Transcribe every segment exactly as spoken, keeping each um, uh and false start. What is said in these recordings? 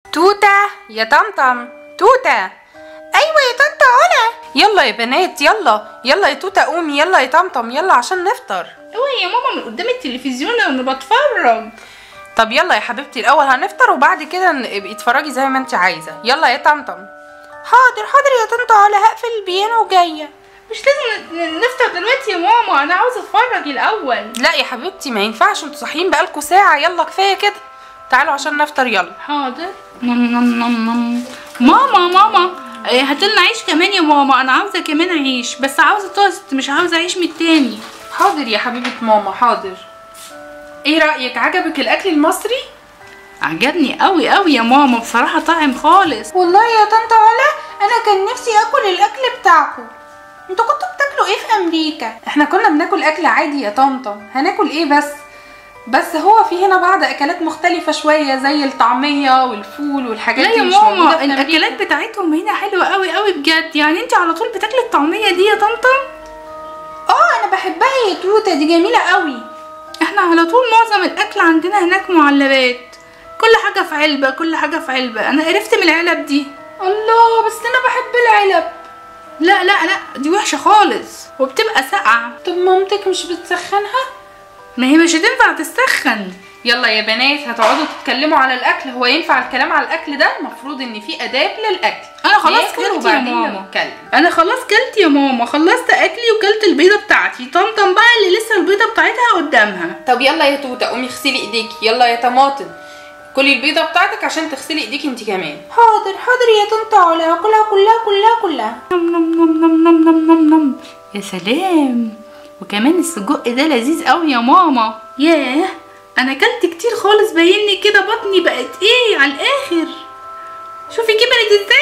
توتة يا طمطم، توتة. ايوه يا طنط علا. يلا يا بنات، يلا يلا يا توتة قومي، يلا يا طمطم، يلا عشان نفطر. اوعي يا ماما من قدام التلفزيون انا بتفرج. طب يلا يا حبيبتي، الاول هنفطر وبعد كده ابقي اتفرجي زي ما انت عايزه. يلا يا طمطم. حاضر حاضر يا طنط علا، هقفل البيانو وجايه. مش لازم نفطر دلوقتي يا ماما، انا عاوزه اتفرج الاول. لا يا حبيبتي ما ينفعش، انتوا صاحيين بقالكوا ساعه. يلا كفايه كده، تعالوا عشان نفطر. يلا حاضر. نم نم نم نم. ماما ماما هاتلنا عيش كمان يا ماما، انا عاوزه كمان عيش، بس عاوزه توست مش عاوزه عيش من التاني. حاضر يا حبيبه ماما حاضر. ايه رايك، عجبك الاكل المصري؟ عجبني قوي قوي يا ماما، بصراحه طعم خالص. والله يا طنط علا انا كان نفسي اكل الاكل بتاعكم. انتوا كنتوا بتاكلوا ايه في امريكا؟ احنا كنا بناكل اكل عادي يا طمطم، هناكل ايه بس؟ بس هو في هنا بعض اكلات مختلفه شويه زي الطعميه والفول والحاجات لا دي يا مش موجوده ماما، في امريكا. الاكلات بتاعتهم هنا حلوه قوي قوي بجد. يعني انت على طول بتاكلي الطعميه دي يا طمطم؟ اه انا بحبها يا توته، دي جميله قوي. احنا على طول معظم الاكل عندنا هناك معلبات، كل حاجه في علبه كل حاجه في علبه. انا قرفت من العلب دي. الله، بس انا بحب العلب. لا لا لا دي وحشه خالص وبتبقى ساقعه. طب مامتك مش بتسخنها؟ ما هي مش هتنفع تسخن. يلا يا بنات هتقعدوا تتكلموا على الاكل؟ هو ينفع الكلام على الاكل ده؟ المفروض ان في اداب للاكل. انا خلاص كلت يا ماما. نتكلم. انا خلاص كلت يا ماما، خلصت اكلي وكلت البيضه بتاعتي. طمطم بقى اللي لسه البيضه بتاعتها قدامها. طب يلا يا توته قومي اغسلي ايديكي. يلا يا طماطم كلي البيضه بتاعتك عشان تغسلي ايديكي انت كمان. حاضر حاضر يا طنط علا، هاكلها كلها كلها كلها. نم نم نم نم نم نم نم نم. يا سلام، وكمان السجق ده لذيذ قوي يا ماما. ياه انا اكلت كتير خالص، باينني كده بطني بقت ايه على الاخر. شوفي كبرت ازاي.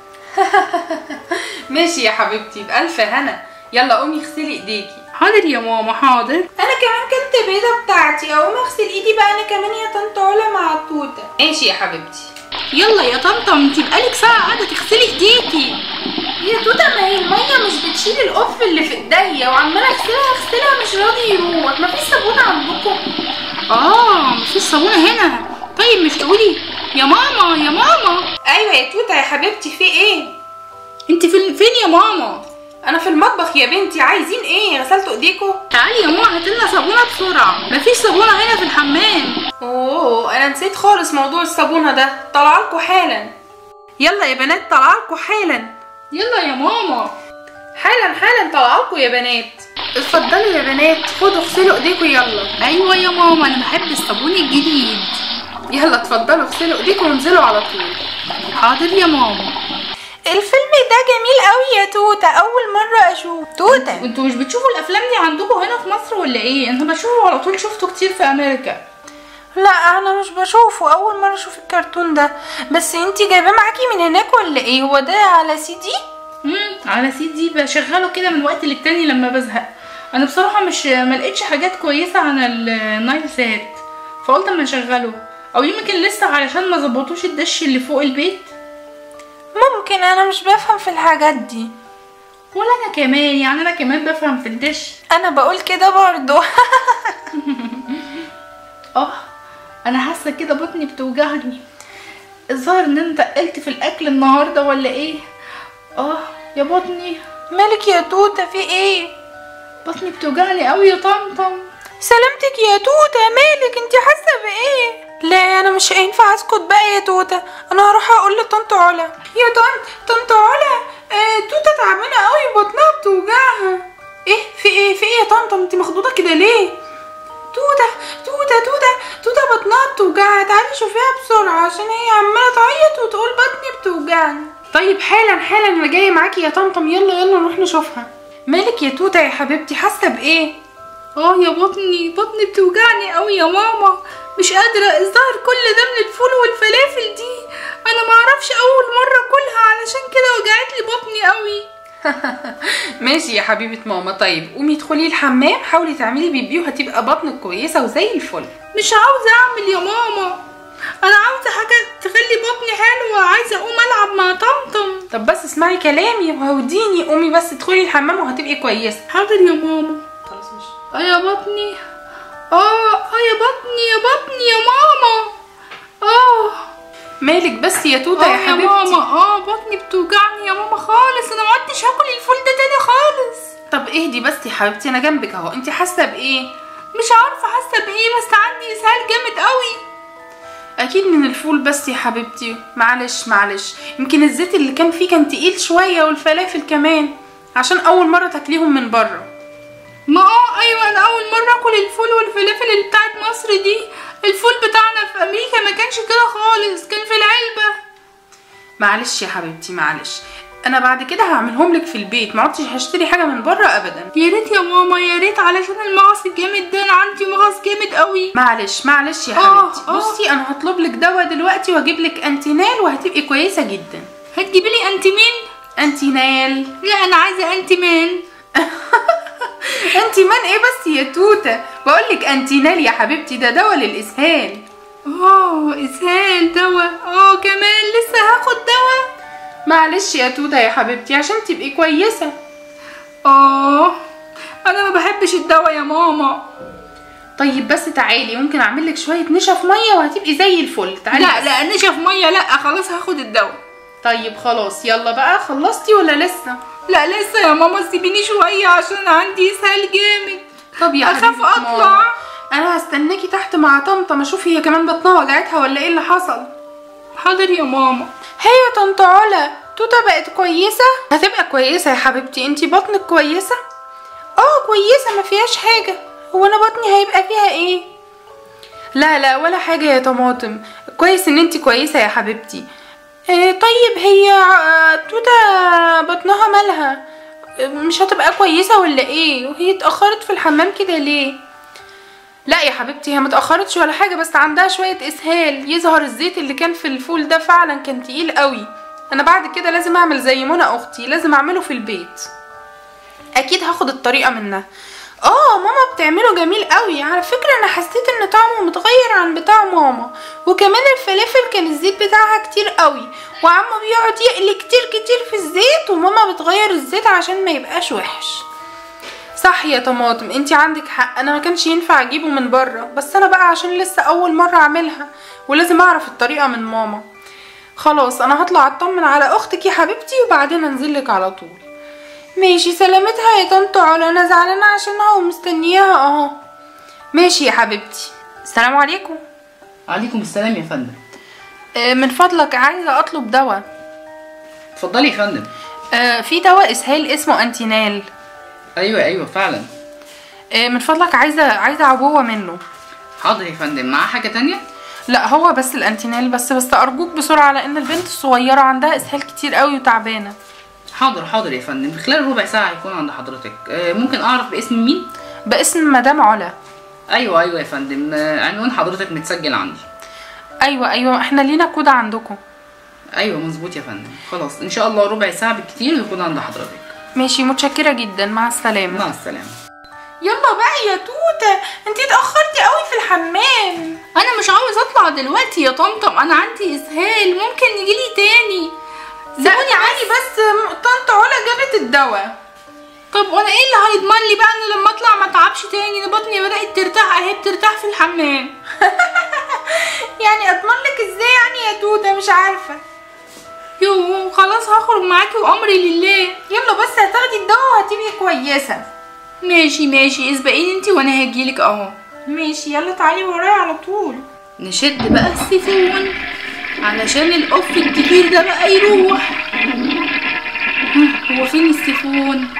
ماشي يا حبيبتي بألف هنا. يلا قومي اغسلي ايديكي. حاضر يا ماما حاضر. انا كمان كلت بيضه بتاعتي، اقوم اغسل ايدي بقى انا كمان يا طنط علا مع التوته. ماشي يا حبيبتي. يلا يا طمطم انتي بقالك ساعه قاعده تغسلي ايديكي. يا توته ما هي الميه مش بتشيل القف اللي في ايديا، وعماله اغسلها اغسلها مش راضي يروح. مفيش صابونه عندكم؟ اه مفيش صابونه هنا. طيب مش تقولي يا ماما يا ماما. ايوه يا توته يا حبيبتي، في ايه؟ انت فين فين يا ماما؟ انا في المطبخ يا بنتي. عايزين ايه؟ غسلتوا ايديكم؟ تعالي يا ماما هاتلنا صابونه بسرعه، مفيش صابونه هنا في الحمام. اوه انا نسيت خالص موضوع الصابونه ده، طلعلكوا حالا. يلا يا بنات طلعلكوا حالا. يلا يا ماما حالا حالا طلعلكوا يا بنات. اتفضلوا يا بنات خدوا اغسلوا ايديكم يلا. ايوه يا ماما انا بحب الصابون الجديد. يلا اتفضلوا اغسلوا ايديكم وانزلوا على طول. حاضر يا ماما. الفيلم ده جميل قوي يا توته، اول مره اشوف. توته انتوا مش بتشوفوا الافلام دي عندكم هنا في مصر ولا ايه؟ انا بشوفه على طول، شفته كتير في امريكا. لا انا مش بشوفه، اول مره اشوف الكرتون ده. بس انتي جايباه معاكي من هناك ولا ايه؟ هو ده على سي دي؟ امم على سي دي، بشغله كده من وقت للتاني لما بزهق. انا بصراحه مش ما لقيتش حاجات كويسه عن النايل سات، فقلت اما اشغله. او يمكن لسه علشان ما ظبطوش الدش اللي فوق البيت. ممكن، انا مش بفهم في الحاجات دي. ولا انا كمان، يعني انا كمان بفهم في الدش. انا بقول كده برضو. اه انا حاسه كده بطني بتوجعني. الظاهر ان انا تقلت في الاكل النهارده ولا ايه؟ اه يا بطني. مالك يا توته في ايه؟ بطني بتوجعني قوي يا طمطم. سلامتك يا توته، مالك انتي حاسه بايه؟ لا انا مش هينفع اسكت بقى يا توته، انا هروح اقول لطنط علا. يا طنط طنط علا، آه توته تعبانه قوي بطنها بتوجعها. ايه في ايه في ايه يا طنط؟ انتي مخضوضه كده ليه؟ توته توته توته توته بطنها بتوجعها، تعالي شوفيها بسرعه عشان هي عماله تعيط وتقول بطني بتوجعني. طيب حالا حالا انا جايه معاكي يا طمطم، يلا يلا نروح نشوفها. مالك يا توته يا حبيبتي، حاسه بايه؟ اه يا بطني بطني بتوجعني قوي يا ماما، مش قادره. الظاهر كل ده من الفول والفلافل دي، انا ما اعرفش اول مره اكلها علشان كده وجعت لي بطني قوي. ماشي يا حبيبه ماما. طيب قومي ادخلي الحمام، حاولي تعملي بيبي وهتبقى بطنك كويسه وزي الفل. مش عاوزه اعمل يا ماما، انا عاوزه حاجه تخلي بطني حلوه، عايزه اقوم العب مع طمطم. طب بس اسمعي كلامي وهوديني، قومي بس ادخلي الحمام وهتبقي كويسه. حاضر يا ماما. خلاص مش اه يا بطني، اه اه يا بطني يا بطني يا ماما. اه مالك بس يا توته يا حبيبتي؟ يا ماما اه بطني بتوجعني يا ماما خالص، انا ما عدتش هاكل الفول ده تاني خالص. طب اهدي بس يا حبيبتي، انا جنبك اهو. انت حاسه بايه؟ مش عارفه حاسه بايه، بس عندي اسهال جامد قوي. اكيد من الفول بس يا حبيبتي. معلش معلش، يمكن الزيت اللي كان فيه كان تقيل شويه والفلافل كمان، عشان اول مره تاكليهم من بره. ما اه ايوه، انا اول مره اكل الفول والفلافل اللي بتاعت مصر دي. الفول بتاعنا في امريكا ما كانش كده خالص، كان في العلبه. معلش يا حبيبتي معلش، انا بعد كده هعملهم لك في البيت، ما عدتش هشتري حاجه من بره ابدا. يا ريت يا ماما يا ريت، علشان المغص الجامد ده، انا عندي مغص جامد قوي. معلش معلش يا حبيبتي. آه بصي، انا هطلب لك دواء دلوقتي واجيب لك انتينال وهتبقي كويسه جدا. هتجيبي لي انتي مين؟ انتينال. لا انا عايزه انتي مان. انتي مان ايه بس يا توته؟ بقول لك انتينال يا حبيبتي، ده دواء للاسهال. اه اسهال دواء، اه كمان لسه هاخد دواء. معلش يا توته يا حبيبتي عشان تبقي كويسه. اه انا ما بحبش الدواء يا ماما. طيب بس تعالي، ممكن اعمل لك شويه نشا في ميه وهتبقي زي الفل. تعالي. لا بس. لا نشا في ميه لا، خلاص هاخد الدواء. طيب خلاص يلا بقى، خلصتي ولا لسه؟ لا لسه يا ماما، سيبيني شويه عشان عندي اسهال جامد. طب يا اخاف اطلع. انا هستناكي تحت مع طنطا، اشوف هي كمان بطنها وجعتها ولا ايه اللي حصل. حاضر يا ماما. هي يا طنط علا، توته بقت كويسه؟ هتبقى كويسه يا حبيبتي. انتي بطنك كويسه؟ اه كويسه ما فيهاش حاجه. هو انا بطني هيبقى فيها ايه؟ لا لا ولا حاجه يا طماطم، كويس ان انتي كويسه يا حبيبتي. آه طيب هي توته بطنها مالها؟ مش هتبقى كويسه ولا ايه؟ وهي اتاخرت في الحمام كده ليه؟ لا يا حبيبتي هي متأخرتش ولا حاجة، بس عندها شوية اسهال. يظهر الزيت اللي كان في الفول ده فعلا كان تقيل قوي. انا بعد كده لازم اعمل زي منى اختي، لازم اعمله في البيت. اكيد هاخد الطريقة منها. اه ماما بتعمله جميل قوي على فكرة. انا حسيت ان طعمه متغير عن بتاع ماما، وكمان الفلافل كان الزيت بتاعها كتير قوي، وعمو بيقعد يقلي كتير كتير في الزيت، وماما بتغير الزيت عشان ما يبقاش وحش. صح يا طماطم، انتي عندك حق، انا ما كانش ينفع اجيبه من بره، بس انا بقى عشان لسه اول مره اعملها ولازم اعرف الطريقه من ماما. خلاص انا هطلع اطمن على اختك يا حبيبتي وبعدين انزلك على طول. ماشي، سلامتها يا طنط علا، انا زعلانه عشانها ومستنياها اهو. ماشي يا حبيبتي. السلام عليكم. عليكم السلام يا فندم. اه من فضلك عايزه اطلب دواء. اتفضلي يا فندم. اه في دواء اسهال اسمه انتينال. ايوه ايوه فعلا. اه من فضلك عايزه عايزه عبوه منه. حاضر يا فندم. معاه حاجه تانية؟ لا هو بس الانتينال بس. بس ارجوك بسرعه لان البنت الصغيره عندها اسهال كتير قوي وتعبانه. حاضر حاضر يا فندم، في خلال ربع ساعه هيكون عند حضرتك. آه ممكن اعرف باسم مين؟ باسم مدام علا. ايوه ايوه يا فندم، آه عنوان حضرتك متسجل عندي. ايوه ايوه احنا لينا كود عندكم. ايوه مظبوط يا فندم. خلاص ان شاء الله ربع ساعه بالكتير يكون عند حضرتك. ماشي متشكره جدا، مع السلامه. مع السلامه. يلا بقى يا توته، انتي اتاخرتي قوي في الحمام. انا مش عاوز اطلع دلوقتي يا طمطم، انا عندي اسهال، ممكن نجيلي تاني. سيبوني عادي، بس طنط علا جابت الدواء. طب وانا ايه اللي هيضمن لي بقى ان لما اطلع ما اتعبش تاني؟ انا بطني بدات ترتاح اهي، بترتاح في الحمام. يعني اضمن لك ازاي يعني يا توته؟ مش عارفه. يو خلاص هخرج معاكي وامري لله. يلا بس هتاخدي الدواء وهتبقي كويسه. ماشي ماشي، اسبقيني انتي وانا هجيلك اهو. ماشي يلا تعالي ورايا على طول. نشد بقى السيفون علشان القف الكبير ده بقى يروح. هو فين السيفون؟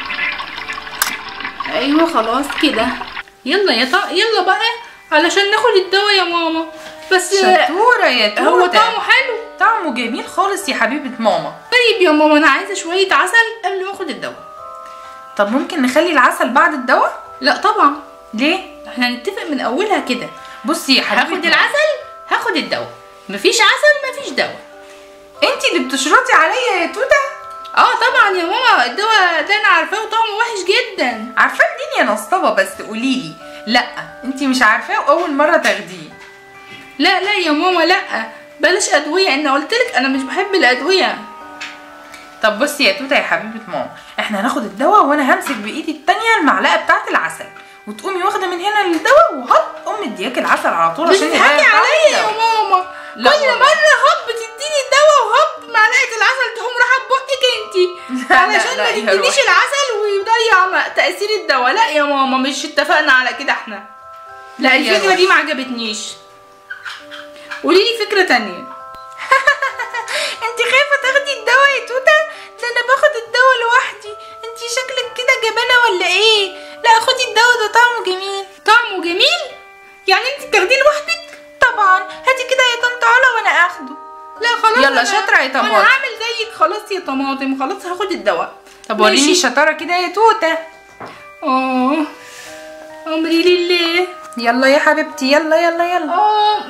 ايوه خلاص كده. يلا يا طا يلا بقى علشان ناخد الدواء يا ماما. بس شطوره يا توته. هو طعمه حلو؟ طعمه جميل خالص يا حبيبه ماما. طيب يا ماما انا عايزه شويه عسل قبل ما اخد الدواء. طب ممكن نخلي العسل بعد الدواء؟ لا طبعا. ليه؟ احنا هنتفق من اولها كده. بصي يا حبيبتي، هاخد العسل هاخد الدواء، مفيش عسل مفيش دواء. انتي اللي بتشرطي عليا يا توته. اه طبعا يا ماما، الدواء ده انا عارفاه وطعمه وحش جدا. عارفاه منين يا نصطبه؟ بس قوليلي. لا انتي مش عارفاه واول مره تاخديه. لا لا يا ماما لا، بلاش ادويه، انا قلتلك انا مش بحب الادويه. طب بصي يا توته يا حبيبه ماما، احنا هناخد الدواء وانا همسك بايدي التانيه المعلقه بتاعه العسل، وتقومي واخده من هنا الدواء وهط قوم مدياك العسل على طول عشان بتضحكي عليا يا ماما. كل مره هوب بتديني الدواء وهوب معلقه العسل تقوم رايحه ببقك انتي علشان ما تدينيش العسل ويضيع تاثير الدواء. لا يا ماما مش اتفقنا على كده احنا. لا الفكره دي ما عجبتنيش. قولي لي فكره تانية. انت خايفه تاخدي الدواء يا توته؟ ده انا باخد الدواء لوحدي. انت شكلك كده جبانه ولا ايه؟ لا خدي الدواء ده طعمه جميل. طعمه جميل؟ يعني انت بتاخديه لوحدك؟ طبعا. هاتي كده يا طنط علا وانا اخده. لا خلاص يلا شاطره يا طماطم. انا هعمل زيك خلاص يا طماطم. خلاص هاخد الدواء. طب وريني الشطاره كده يا توته. اه امري لله. يلا يا حبيبتي يلا يلا يلا. اه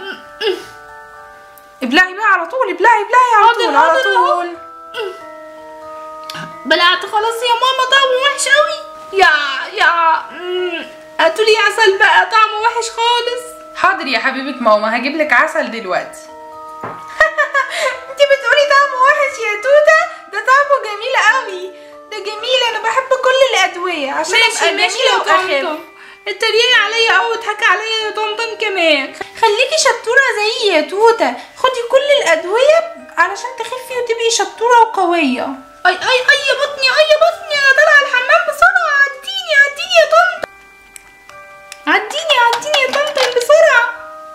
ابلعي بقى على طول. ابلعي ابلعي على طول على طول. بلعت خلاص يا ماما. طعمه وحش قوي. يا يا هاتولي عسل بقى. طعمه وحش خالص. حاضر يا حبيبه ماما هجيب لك عسل دلوقتي. انت بتقولي طعمه وحش يا توته؟ ده طعمه جميل قوي. ده جميل. انا بحب كل الادويه عشان ابقى جميله واخف. اتريقي عليا او اضحكي عليا يا طمطم كمان. خليكي شطوره زيي يا توته. خدي كل الادويه علشان تخفي وتبقي شطوره وقويه. اي اي اي يا بطني. اي يا بطني. انا طالعه الحمام بسرعه. عديني عديني يا طمطم. عديني عديني يا طمطم بسرعه.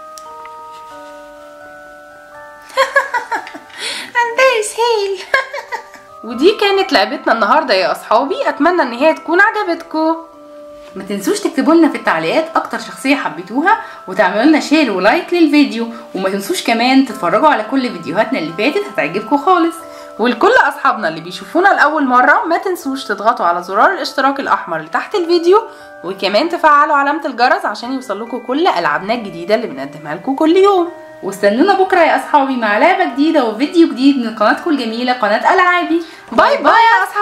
عندها اسهال. ودي كانت لعبتنا النهارده يا اصحابي. اتمنى ان هي تكون عجبتكم. ما تنسوش تكتبوا لنا في التعليقات اكتر شخصيه حبيتوها وتعملوا لنا شير ولايك للفيديو. وما تنسوش كمان تتفرجوا على كل فيديوهاتنا اللي فاتت هتعجبكم خالص. ولكل اصحابنا اللي بيشوفونا لاول مره ما تنسوش تضغطوا على زرار الاشتراك الاحمر اللي تحت الفيديو وكمان تفعلوا علامه الجرس عشان يوصلكوا كل العابنا الجديده اللي بنقدمها لكم كل يوم. واستنونا بكره يا اصحابي مع لعبه جديده وفيديو جديد من قناتكم الجميله قناه العابي. باي باي يا أصحابي.